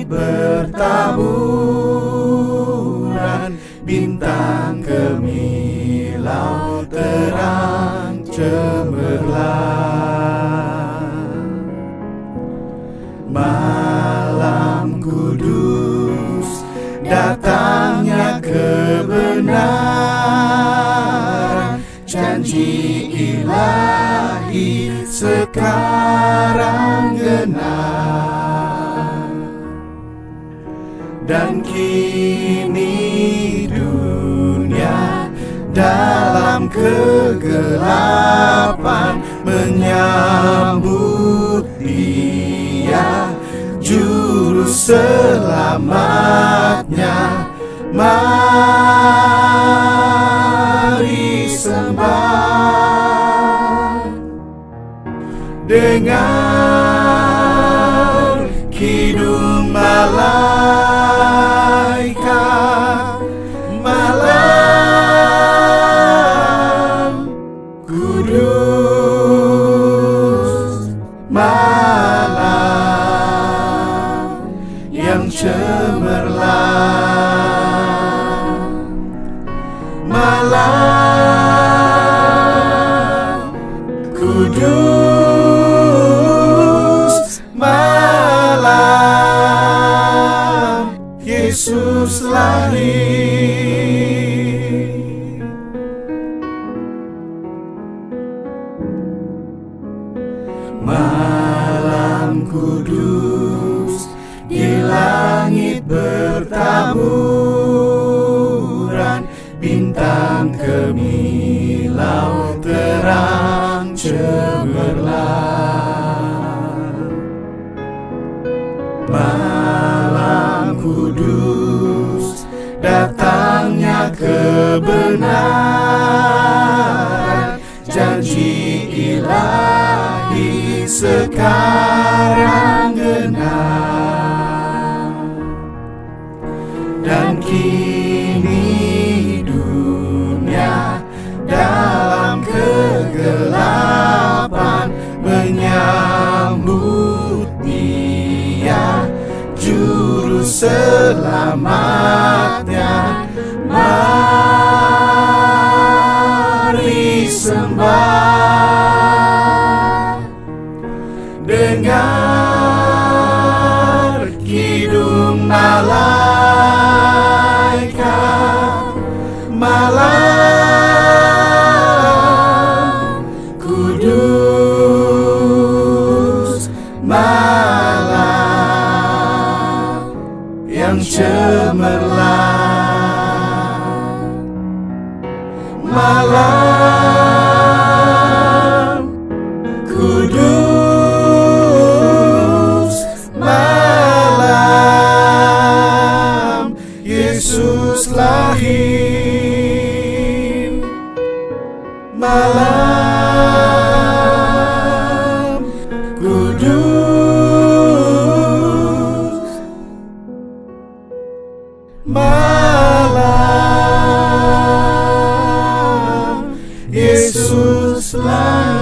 bertaburan, bintang kemilau terang cemerlang. Malam kudus, datangnya kebenaran, janji ilahi sekarang genap. Dan kini dunia dalam kegelapan menyambut Dia, juru selamatnya. Mari sembah, dengar kidung malaikat, malam kudus, malam yang cemerlang, malam kudus, malam Yesus lahir. Malam kudus, di langit bertaburan, bintang kemilau terang cemerlang. Malam kudus, datangnya kebenaran, janji ilahi sekarang genap. Dan kini dunia dalam kegelapan menyambut Dia, juru selamatnya. Mari sembah, dengar kidung malaikat, malam kudus, malam yang cemerlang, malam kudus, malam Yesus lahir. Malam kudus, malam Yesus lahir.